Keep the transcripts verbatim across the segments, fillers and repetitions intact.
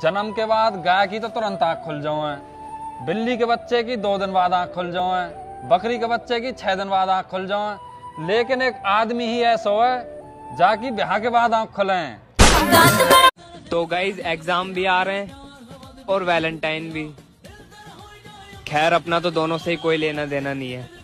जन्म के बाद गाय की तो तुरंत आँख खुल जाओ, बिल्ली के बच्चे की दो दिन बाद आँख खुल जाओ, बकरी के बच्चे की छह दिन बाद आँख खुल जाओ, लेकिन एक आदमी ही ऐसा है जाकि ब्याह के बाद आँख खुले। तो गाइज एग्जाम भी आ रहे हैं और वैलेंटाइन भी। खैर अपना तो दोनों से ही कोई लेना देना नहीं है।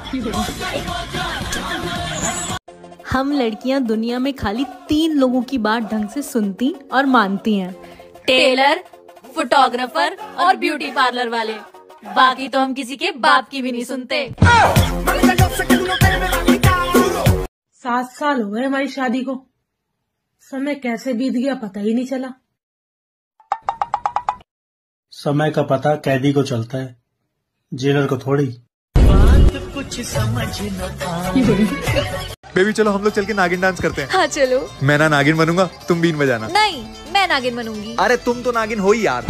हम लड़कियां दुनिया में खाली तीन लोगों की बात ढंग से सुनती और मानती हैं, टेलर, फोटोग्राफर और ब्यूटी पार्लर वाले। बाकी तो हम किसी के बाप की भी नहीं सुनते। सात साल हो गए हमारी शादी को, समय कैसे बीत गया पता ही नहीं चला। समय का पता कैदी को चलता है, जेलर को थोड़ी। कुछ समझ न बेबी चलो हम लोग चल के नागिन डांस करते हैं। हाँ चलो। मैं ना नागिन बनूंगा, तुम बीन बजाना। नहीं, मैं नागिन बनूंगी। अरे तुम तो नागिन हो ही यार।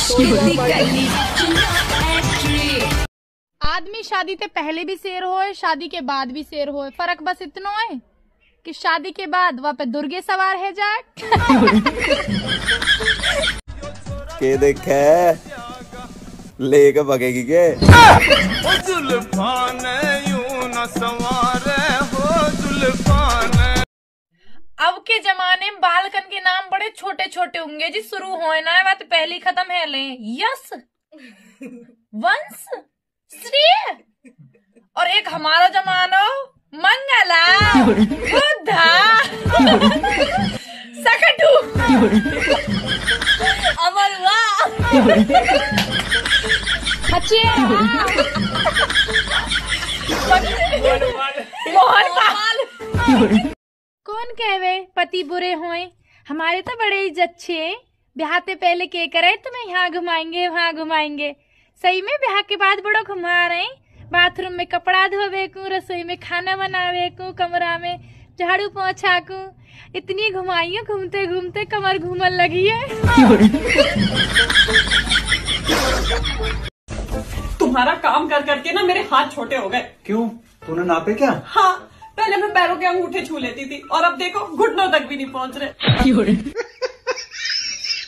आदमी शादी से पहले भी शेर होए, शादी के बाद भी शेर होए। फर्क बस इतना है कि शादी के बाद वहाँ पे दुर्गे सवार है जाए। के देखे लेके भगेगी के। अब के जमाने में बालकन के नाम बड़े छोटे छोटे होंगे जी, शुरू होए ना बात पहली खत्म है ले। यस, वंश, श्री, और एक हमारा जमाना मंगला, बुद्धा, सकटू, अमरवा, मोहन। कौन कहवे पति बुरे होए, हमारे तो बड़े इज्जत छे। ब्याह से पहले के करे तुम्हें यहाँ घुमाएंगे वहाँ घुमाएंगे, सही में ब्याह के बाद बड़ो घुमा रहे। बाथरूम में कपड़ा धोवे को, रसोई में खाना बनावे को, कमरा में झाड़ू पोछा को, इतनी घुमाइए, घूमते घूमते कमर घूमन लगी है। तुम्हारा काम कर करके ना मेरे हाथ छोटे हो गए। क्यों, तूने नापे क्या? हाँ, पहले मैं पैरों के अंगूठे छू लेती थी और अब देखो घुटनों तक भी नहीं पहुंच रहे।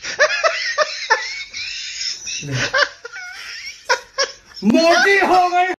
मोटी हो गई।